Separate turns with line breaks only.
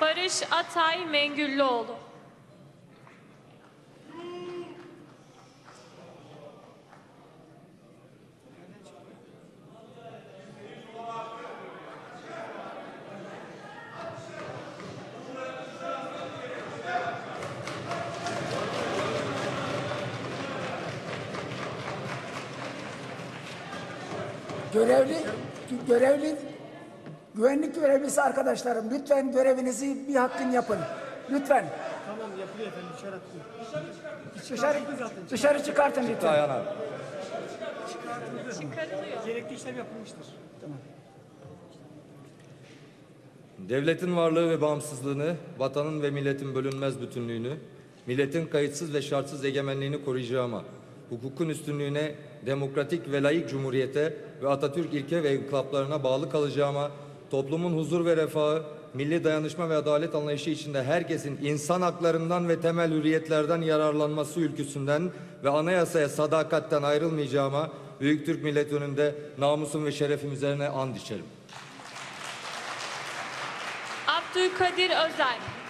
Barış Atay Mengüllüoğlu.
Güvenlik görevlisi arkadaşlarım, lütfen görevinizi bir hakkın yapın. Lütfen.
Tamam, yapılıyor efendim, dışarı atılıyor.
Dışarı çıkartın lütfen.
Ayhan abi.
Çıkarılıyor.
Gerekli işlem yapılmıştır.
Tamam.
Devletin varlığı ve bağımsızlığını, vatanın ve milletin bölünmez bütünlüğünü, milletin kayıtsız ve şartsız egemenliğini koruyacağıma, hukukun üstünlüğüne, demokratik ve layık cumhuriyete ve Atatürk ilke ve inkılaplarına bağlı kalacağıma, toplumun huzur ve refahı, milli dayanışma ve adalet anlayışı içinde herkesin insan haklarından ve temel hürriyetlerden yararlanması ülküsünden ve anayasaya sadakatten ayrılmayacağıma, Büyük Türk milleti önünde namusum ve şerefim üzerine and içerim.
Abdülkadir Özel.